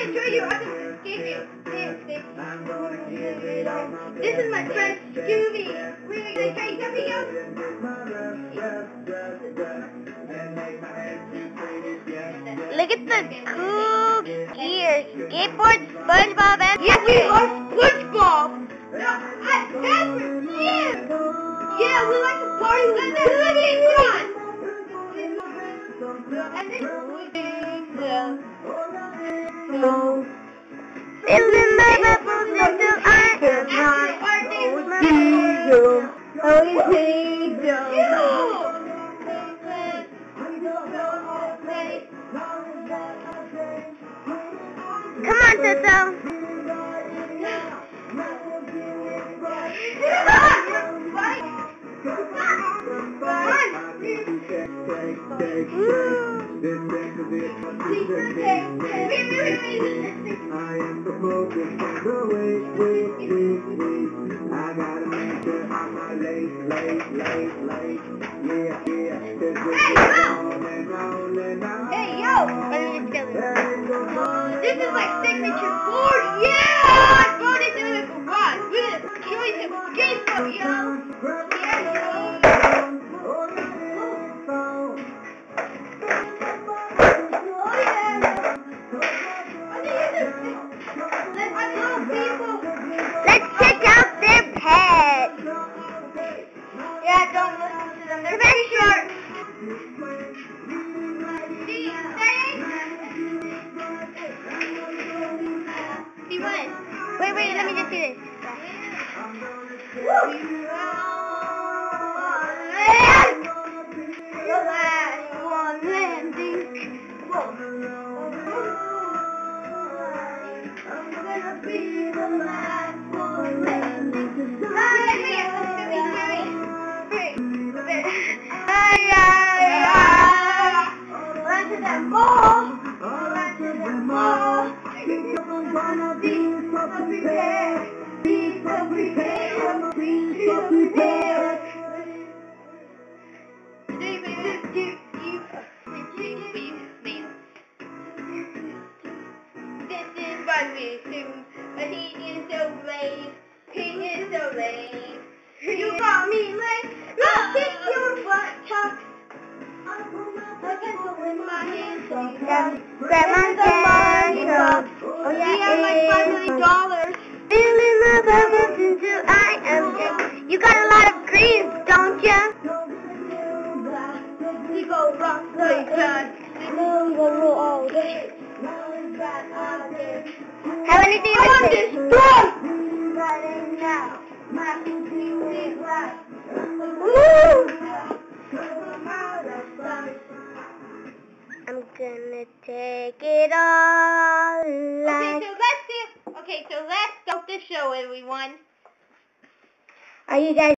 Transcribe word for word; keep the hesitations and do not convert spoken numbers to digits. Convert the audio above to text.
can't show you. I can escape you. Can't escape. This is my friend Scooby. We're gonna try something else. Look at the cool gears. Skateboard, SpongeBob, and Yeah, we are SpongeBob. No, I never did. Yeah, we like to party with the hoodie run. And then we filling my bubbles until I am not. Oh, you kingdom. Come on, Toto. I am promoted from the wait, wait, wait, wait. I gotta make sure I'm not late, late, late, late. Yeah, yeah. Cause we're on and on and on. Hey, yo! This is my signature board! Yeah! I brought it to the garage! We're gonna enjoy some skateboard, yo! Yeah, yo! Let's check out their pets. Yeah, don't listen to them. They're very short. See what? Wait, wait, let me just do this. The last one landing. I'm gonna be the last one landing. Run to that ball. Run to that ball. I'm gonna be so prepared. Be so prepared. Be so prepared. This is my mission, but he is so lame. He is so lame. You got me lame. I'll kick your butt, Chuck. I'll put my pencil in my hand. Grab my pencil. Oh yeah, he has like five million dollars. Filling my bubbles until I am sick. You got a lot of greens, don't ya? We go rock like that. We go roll all day. Have anything I want to this say? blood! Right now. My cookie will last. I'm gonna take it all like... Okay, so let's do... Okay, so let's start the show, everyone. Are you guys